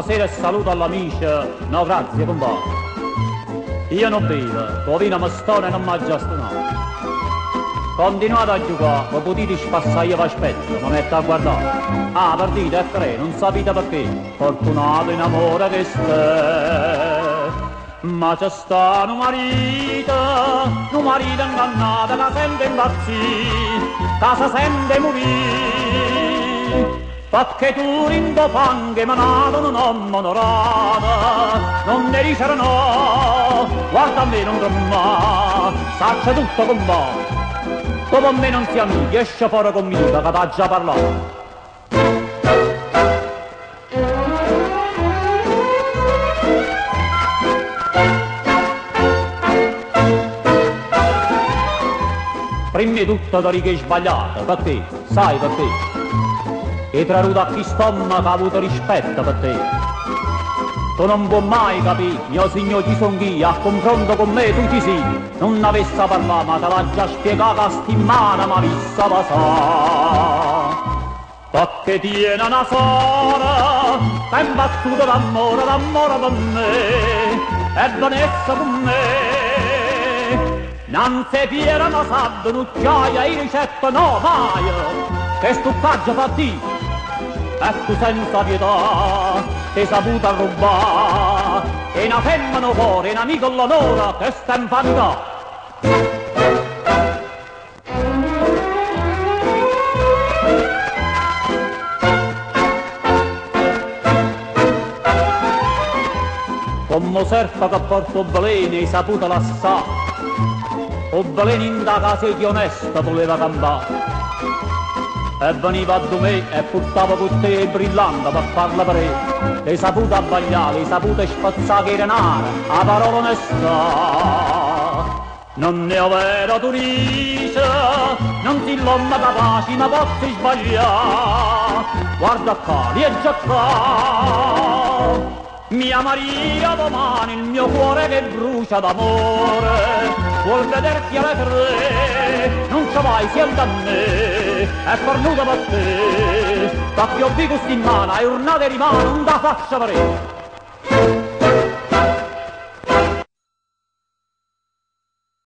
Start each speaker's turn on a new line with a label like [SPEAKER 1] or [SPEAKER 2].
[SPEAKER 1] buonasera e saluto all'amici. No, grazie, compagno. Io non bevo, tuo vino mi stona e non mangia no. Continuate a giocare, voi potete spassare, io vi aspetto, mi metto a guardare. Ah, partite, è tre, non sapete perché. Fortunato in amore che stai. Ma c'è sta un marito ingannato che sente impazzire, che si sente morire. Perché tu rindo fangue manato un uomo onorato, non ne dicere no, guarda a me non tremà, saccia tutto con me. Dopo me non si amici, esce fuori conmigo che t'ha già parlato. Prima di tutto da che è sbagliato, perché, sai perché? E traduto a chi stomaco ha avuto rispetto per te. Tu non puoi mai capire, mio signore chi son io, a confronto con me tu ci sei. Non avessi parlato, ma te l'ha già spiegato a stimana, ma vista passare. Perché tiene una sora, che è imbattuta d'amore per me, e benessa con me. Non si piera ma sabdo, nucciaia, e ricetta no, mai, che stuccaggio fa di, e tu senza pietà, ti saputa rubare, e una femmina fuori, un amico all'onore, che sta in vanità. Come serpa che porto balene, hai saputa lassare, o balene in da casa di onesta voleva campare. E veniva da me e portava con te brillante per farla per te. Hai saputo abbagliare, hai saputo spazzare che era nara, a parola onesta. Non ne ho vero tu dici, non ti l'uomo capace, ma posso sbagliare. Guarda qua, viaggia qua. Mia Maria domani il mio cuore che brucia d'amore, vuol vederti alle tre, non ci vai, sienta a me, è cornuta per te, da più di gusti in mano, e urnate rimane, non da faccia per te.